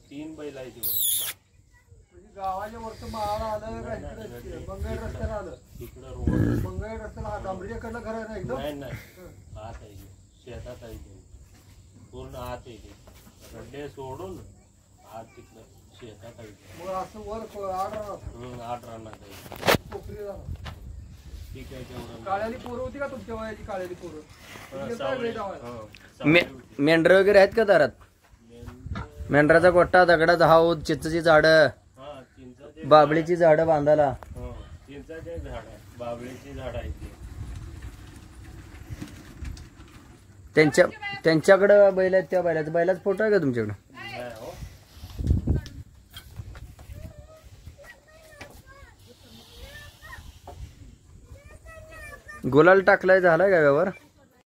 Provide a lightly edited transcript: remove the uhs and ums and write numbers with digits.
3 बैल आहे ती गावाच्या वरचं माळा आलं का इकडे मंगळ रस्त्याला आलं तिकडं रोड मंगळ रस्त्याला डांबरीकडलं घर आहे ना एकदम नाही आत आहे शेतात आहे पूर्ण आत आहे रड्डे सोडून आत तिकडं शेतात आहे मग असं वर 8 रानात आहे कोकरी झाला ठीक आहे तेवढं काळ्याली पोरं होती का तुमच्या वयाची काळ्याली पोरं मेंढर वगैरे आहेत का दारात मेंढराचा गोठा दगडाचा हाऊद चिंचची झाडं बाबळीची झाडं बांधायला चिंचाचे झाड बाबळीची झाड आहे त्यांच्याकडे बैल आहेत त्या बैलाचा फोटो आहे का तुमच्याकडे गुलाल टाकलाय झालाय का व्यवहार